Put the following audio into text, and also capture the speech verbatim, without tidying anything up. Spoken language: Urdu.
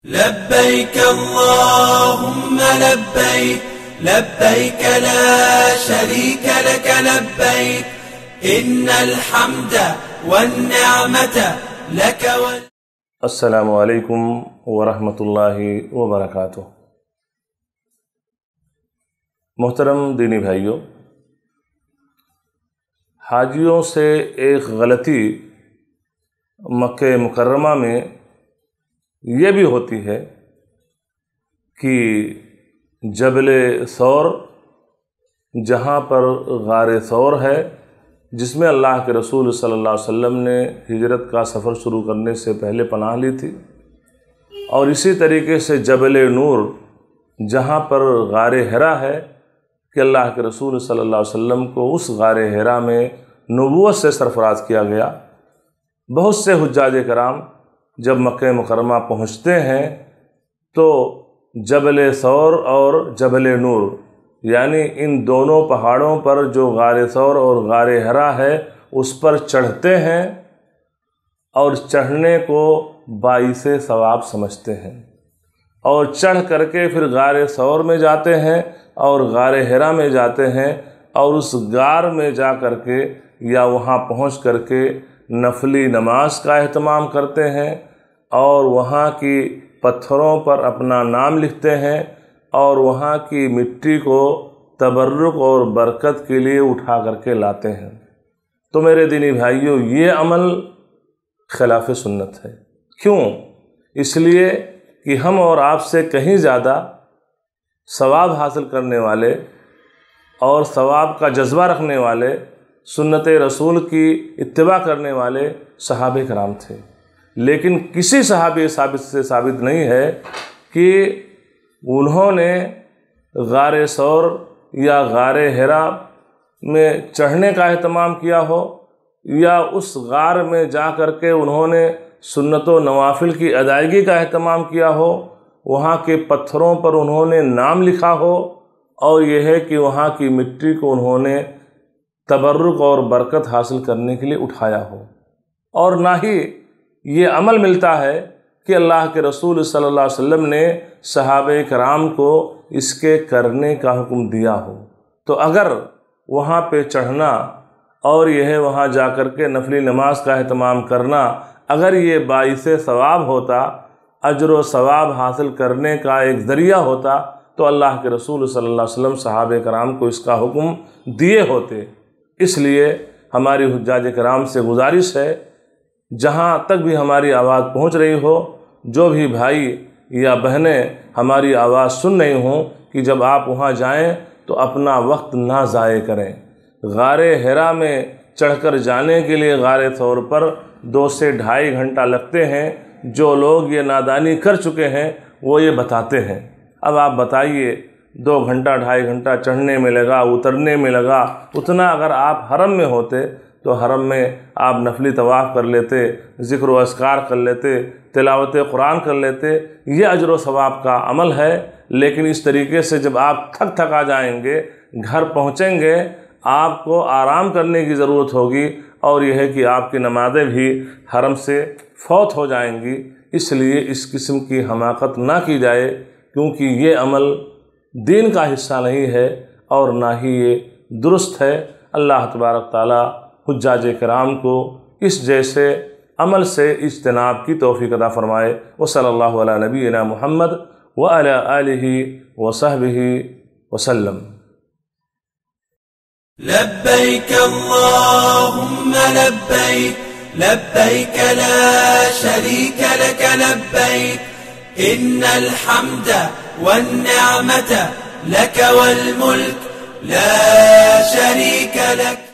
لبيك اللهم لبيك لبيك لا شريك لك لبيك إن الحمد والنعمة لك وال السلام علیکم ورحمۃ اللہ وبرکاتہ۔ محترم دینی بھائیوں، حاجیوں سے ایک غلطی مکہ مکرمہ میں یہ بھی ہوتی ہے کہ جبل ثور جہاں پر غار ثور ہے، جس میں اللہ کے رسول صلی اللہ علیہ وسلم نے ہجرت کا سفر شروع کرنے سے پہلے پناہ لی تھی، اور اسی طریقے سے جبل نور جہاں پر غار-e-ہرا ہے کہ اللہ کے رسول صلی اللہ علیہ وسلم کو اس غار-e-ہرا میں نبوت سے سرفراز کیا گیا۔ بہت سے حجاج کرام جب مکہ مکرمہ پہنچتے ہیں تو جبل ثور اور جبل نور یعنی ان دونوں پہاڑوں پر جو غار ثور اور غار-e-ہرا ہے اس پر چڑھتے ہیں اور چڑھنے کو باعث ثواب سمجھتے ہیں، اور چڑھ کر کے پھر غار ثور میں جاتے ہیں اور غار-e-ہرا میں جاتے ہیں، اور اس غار میں جا کر کے یا وہاں پہنچ کر کے نفلی نماز کا اہتمام کرتے ہیں، اور وہاں کی پتھروں پر اپنا نام لکھتے ہیں، اور وہاں کی مٹی کو تبرک اور برکت کے لیے اٹھا کر کے لاتے ہیں۔ تو میرے دینی بھائیوں، یہ عمل خلاف سنت ہے۔ کیوں؟ اس لیے کہ ہم اور آپ سے کہیں زیادہ ثواب حاصل کرنے والے اور ثواب کا جذبہ رکھنے والے، سنت رسول کی اتباع کرنے والے صحابہ کرام تھے، لیکن کسی صحابی ثابت سے ثابت نہیں ہے کہ انہوں نے غار ثور یا غار-e-ہرا میں چڑھنے کا اہتمام کیا ہو، یا اس غار میں جا کر کے انہوں نے سنت و نوافل کی ادائیگی کا اہتمام کیا ہو، وہاں کے پتھروں پر انہوں نے نام لکھا ہو، اور یہ ہے کہ وہاں کی مٹی کو انہوں نے تبرک اور برکت حاصل کرنے کے لیے اٹھایا ہو۔ اور نہ ہی یہ عمل ملتا ہے کہ اللہ کے رسول صلی اللہ علیہ وسلم نے صحابہ کرام کو اس کے کرنے کا حکم دیا ہو۔ تو اگر وہاں پہ چڑھنا اور یہ ہے وہاں جا کر کے نفلی نماز کا اہتمام کرنا، اگر یہ باعث ثواب ہوتا، اجر و ثواب حاصل کرنے کا ایک ذریعہ ہوتا، تو اللہ کے رسول صلی اللہ علیہ وسلم صحابہ کرام کو اس کا حکم دیے ہوتے۔ اس لیے ہماری حجاج کرام سے گزارش ہے، جہاں تک بھی ہماری آواز پہنچ رہی ہو، جو بھی بھائی یا بہنیں ہماری آواز سن رہی ہوں، کہ جب آپ وہاں جائیں تو اپنا وقت نہ ضائع کریں۔ غار-e-ہرا میں چڑھ کر جانے کے لیے غار ثور پر دو سے ڈھائی گھنٹہ لگتے ہیں۔ جو لوگ یہ نادانی کر چکے ہیں وہ یہ بتاتے ہیں۔ اب آپ بتائیے، دو گھنٹہ ڈھائی گھنٹہ چڑھنے میں لگا، اترنے میں لگا، اتنا اگر آپ حرم میں ہوتے تو حرم میں آپ نفلی طواف کر لیتے، ذکر و اذکار کر لیتے، تلاوت قرآن کر لیتے، یہ اجر و ثواب کا عمل ہے۔ لیکن اس طریقے سے جب آپ تھک تھکا جائیں گے، گھر پہنچیں گے، آپ کو آرام کرنے کی ضرورت ہوگی، اور یہ ہے کہ آپ کی نمازیں بھی حرم سے فوت ہو جائیں گی۔ اس لیے اس قسم کی حماقت نہ کی جائے، کیونکہ یہ عمل دین کا حصہ نہیں ہے اور نہ ہی یہ درست ہے۔ اللہ تبارک تعالی حجاج کرام کو اس جیسے عمل سے اجتناب کی توفیق عطا فرمائے۔ وصلی اللہ علی نبینا محمد وعلی آلہ وصحبہ وسلم۔ لبيك اللهم لبيك لبيك لا شريك لك لبيك إن الحمد والنعمة لك والملك لا شريك لك۔